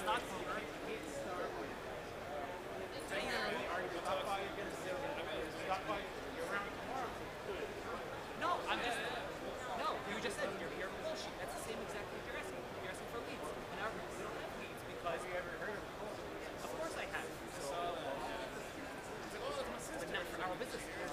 stockholder. No, I'm just, no, you just said you're here for bullshit. That's the same exact thing you're asking. You're asking for leads. And we don't have leads because, of course I have. But not for our business.